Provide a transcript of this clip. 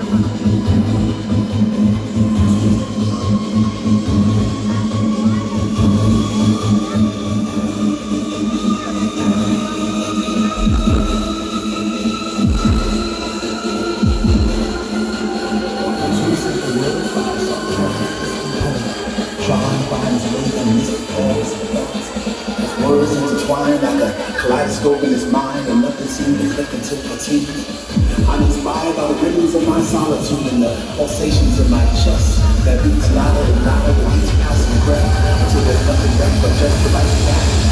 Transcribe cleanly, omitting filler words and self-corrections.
Words intertwined like a kaleidoscope in his mind, and nothing seemed to click until fatigue. I'm inspired by the rhythms of my solitude and the pulsations in my chest that beats louder and louder with each passing breath, until there's nothing left but just the right back.